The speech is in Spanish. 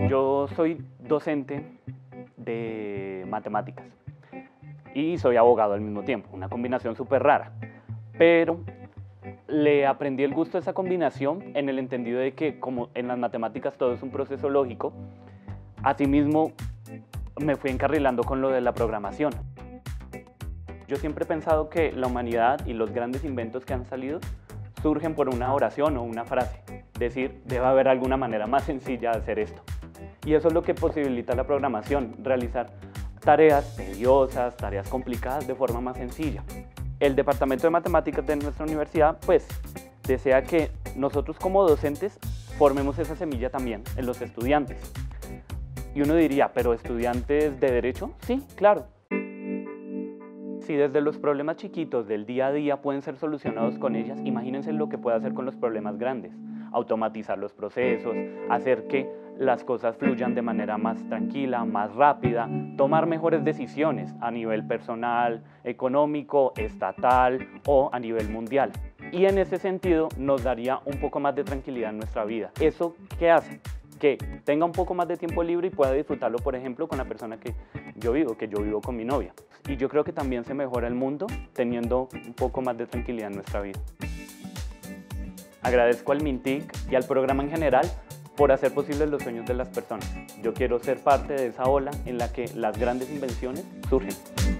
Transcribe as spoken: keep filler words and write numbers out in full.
Yo soy docente de matemáticas y soy abogado al mismo tiempo, una combinación súper rara, pero le aprendí el gusto a esa combinación en el entendido de que como en las matemáticas todo es un proceso lógico, asimismo me fui encarrilando con lo de la programación. Yo siempre he pensado que la humanidad y los grandes inventos que han salido surgen por una oración o una frase, decir, debe haber alguna manera más sencilla de hacer esto. Y eso es lo que posibilita la programación, realizar tareas tediosas, tareas complicadas de forma más sencilla. El Departamento de Matemáticas de nuestra universidad, pues, desea que nosotros como docentes formemos esa semilla también en los estudiantes. Y uno diría, ¿pero estudiantes de Derecho? Sí, claro. Si desde los problemas chiquitos del día a día pueden ser solucionados con ellas, imagínense lo que puede hacer con los problemas grandes. Automatizar los procesos, hacer que las cosas fluyan de manera más tranquila, más rápida, tomar mejores decisiones a nivel personal, económico, estatal o a nivel mundial. Y en ese sentido nos daría un poco más de tranquilidad en nuestra vida. ¿Eso qué hace? Que tenga un poco más de tiempo libre y pueda disfrutarlo, por ejemplo, con la persona que yo vivo, que yo vivo con mi novia. Y yo creo que también se mejora el mundo teniendo un poco más de tranquilidad en nuestra vida. Agradezco al MINTIC y al programa en general por hacer posibles los sueños de las personas. Yo quiero ser parte de esa ola en la que las grandes invenciones surgen.